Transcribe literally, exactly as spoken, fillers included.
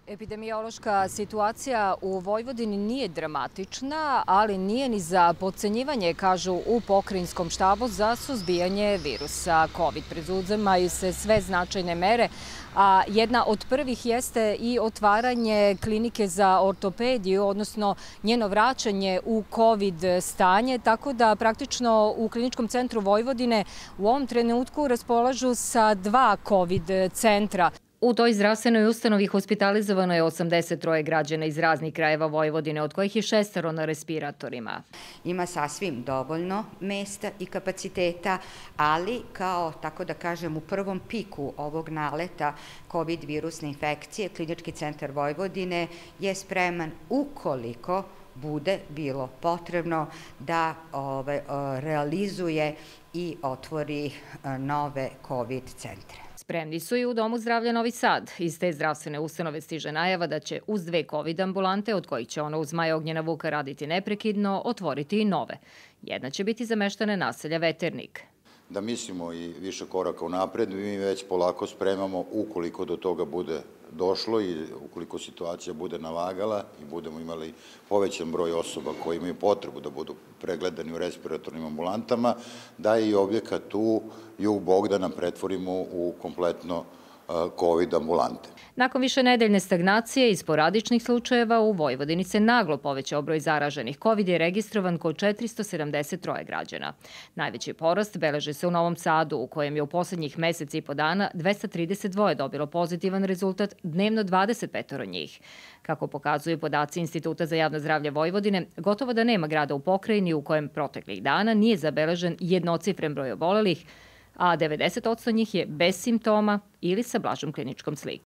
Epidemiološka situacija u Vojvodini nije dramatična, ali nije ni za potcenjivanje, kažu u pokrajinskom štabu za suzbijanje virusa kovid. Preduzimaju se sve značajne mere, a jedna od prvih jeste i otvaranje klinike za ortopediju, odnosno njeno vraćanje u kovid stanje, tako da praktično u Kliničkom centru Vojvodine u ovom trenutku raspolažu sa dva kovid centra. U toj zdravstvenoj ustanovi hospitalizovano je osamdeset troje građana iz raznih krajeva Vojvodine, od kojih je šestoro na respiratorima. Ima sasvim dovoljno mesta i kapaciteta, ali kao, tako da kažem, u prvom piku ovog naleta kovid virusne infekcije, Klinički centar Vojvodine je spreman ukoliko bude bilo potrebno da ove, realizuje i otvori nove kovid centre. Spremni su i u Domu zdravlja Novi Sad. Iz te zdravstvene ustanove stiže najava da će uz dve kovid ambulante, od kojih će ona uz Maja Ognjena Vuka raditi neprekidno, otvoriti i nove. Jedna će biti zameštane naselja Veternik. Da mislimo i više koraka unapred, mi već polako spremamo ukoliko do toga bude došlo i ukoliko situacija bude nalagala i budemo imali povećan broj osoba koji imaju potrebu da budu pregledani u respiratornim ambulantama, da i objekat tu Jug Bogdana pretvorimo u kompletno kovid ambulante. Nakon više nedeljne stagnacije i sporadičnih slučajeva u Vojvodini se naglo povećao broj zaraženih. Kovid je registrovan kod četiristo sedamdeset troje građana. Najveći porast beleže se u Novom Sadu, u kojem je u poslednjih mesec i po dana dvesta trideset dva dobilo pozitivan rezultat, dnevno dvadeset pet njih. Kako pokazuju podaci Instituta za javno zdravlje Vojvodine, gotovo da nema grada u pokrajini u kojem proteklih dana nije zabeležen jednocifren broj obolelih, a devedeset posto njih je bez simptoma ili sa blažom kliničkom slikom.